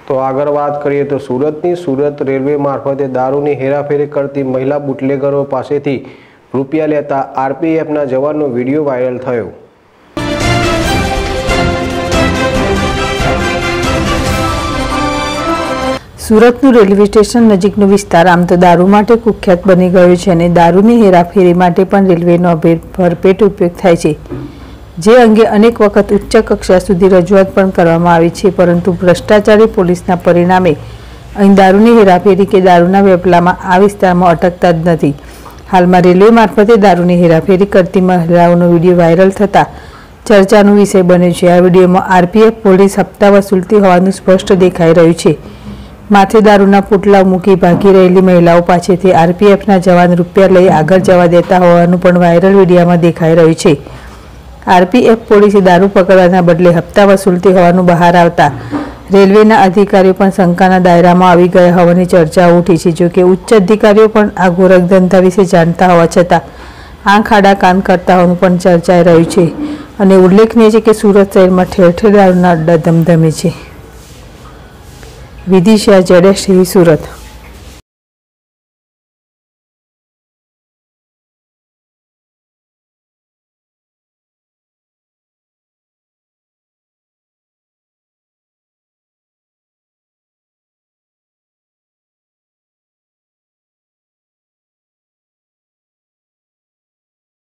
તો આગળ વાત કરીએ તો સુરત રેલવે મારફતે દારૂની હેરાફેરી કરતી મહિલા બુટલેગરો પાસેથી રૂપિયા લેતા આરપીએફના જવાનનો વિડીયો વાયરલ થયો। સુરતનું રેલવે સ્ટેશન નજીકનો વિસ્તાર આમ તો દારૂ માટે કુખ્યાત બની ગયો છે અને દારૂની હેરાફેરી માટે પણ રેલવેનો ભરપેટ ઉપયોગ થાય છે, જે અંગે અનેક વખત ઉચ્ચ કક્ષા સુધી રજૂઆત પણ કરવામાં આવી છે, પરંતુ ભ્રષ્ટાચારી પોલીસના પરિણામે અહીં દારૂની હેરાફેરી કે દારૂના વેપલામાં આ વિસ્તારમાં અટકતા જ નથી। હાલમાં રેલવે મારફતે દારૂની હેરાફેરી કરતી મહિલાઓનો વિડીયો વાયરલ થતાં ચર્ચાનો વિષય બન્યો છે। આ વિડીયોમાં આરપીએફ પોલીસ હપ્તા વસૂલતી હોવાનું સ્પષ્ટ દેખાઈ રહ્યું છે। માથે દારૂના પોટલા મૂકી ભાગી રહેલી મહિલાઓ પાસેથી આરપીએફના જવાન રૂપિયા લઈ આગળ જવા દેતા હોવાનું પણ વાયરલ વિડીયોમાં દેખાઈ રહ્યું છે। આરપીએફ પોલીસે દારૂ પકડવાના બદલે હપ્તા વસૂલતી હોવાનું બહાર આવતા રેલવેના અધિકારીઓ પણ શંકાના દાયરામાં આવી ગયા હોવાની ચર્ચાઓ ઉઠી છે। જોકે ઉચ્ચ અધિકારીઓ પણ આ ગોરખધંધા વિશે જાણતા હોવા છતાં આંખ આડા કાન કરતા હોવાનું પણ ચર્ચાઈ રહ્યું છે અને ઉલ્લેખનીય છે કે સુરત શહેરમાં ઠેર ઠેર દારૂના અડ્ડા ધમધમે છે। વિદિશા, ZSTV, સુરત।